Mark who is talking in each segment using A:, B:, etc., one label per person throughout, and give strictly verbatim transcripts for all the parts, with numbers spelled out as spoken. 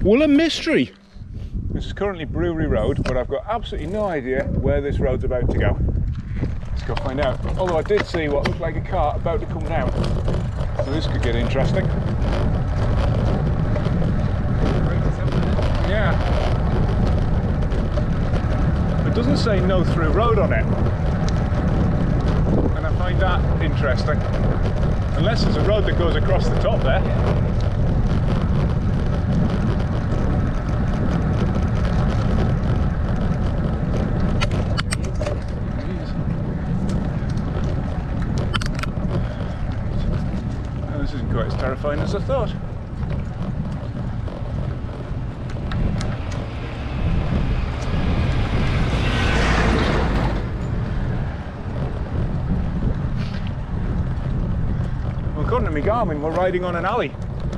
A: Well, a mystery.
B: This is currently Brewery Road, but I've got absolutely no idea where this road's about to go. Let's go find out. Although I did see what looked like a car about to come down. So this could get interesting. Yeah. It doesn't say no through road on it. And I find that interesting. Unless there's a road that goes across the top there. Oh, this isn't quite as terrifying as I thought. According to me Garmin, we're riding on an alley.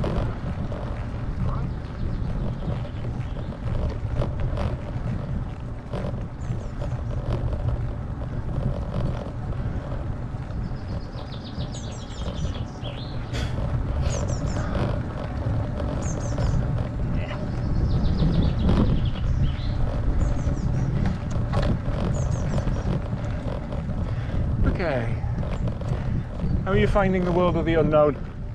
B: Okay. How are you finding the world of the unknown?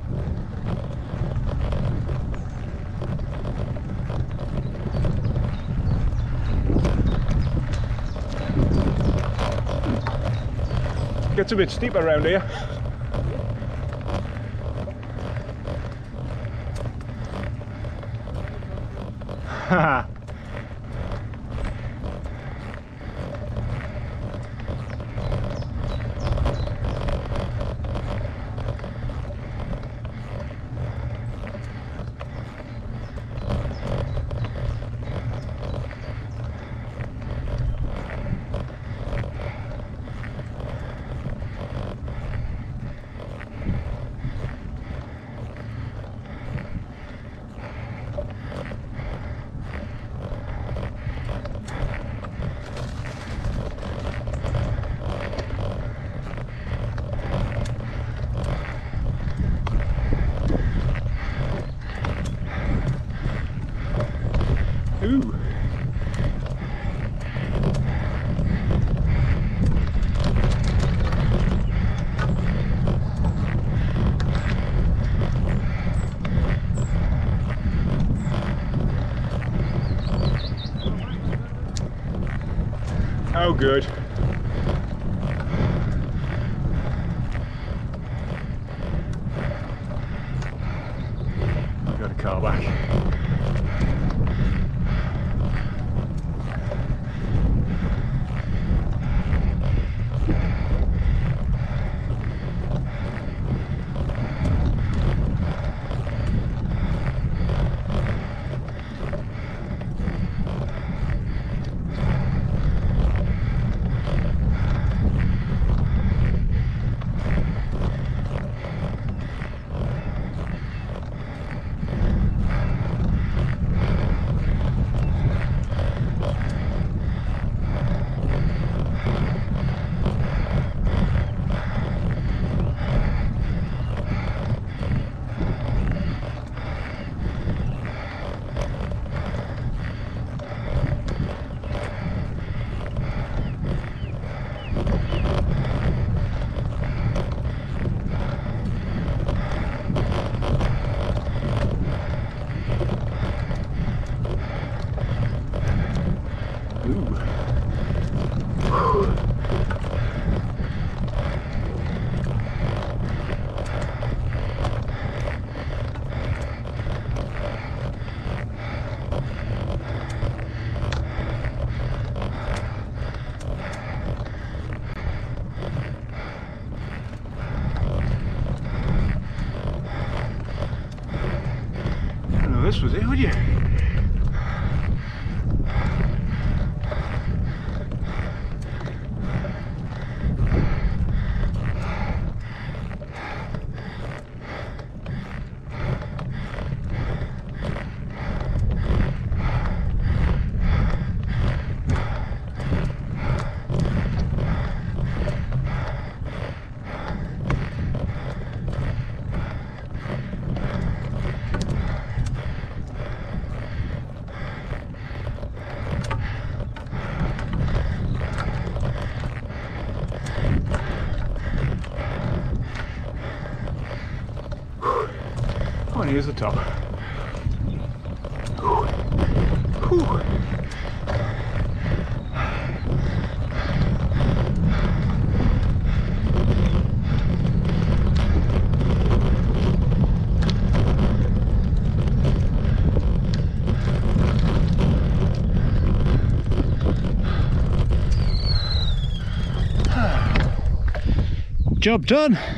B: Gets a bit steep around here. Haha. Ooh. Oh, good. I've got a car back. This was it, would you? and here's the top. Whew. Whew. Job done.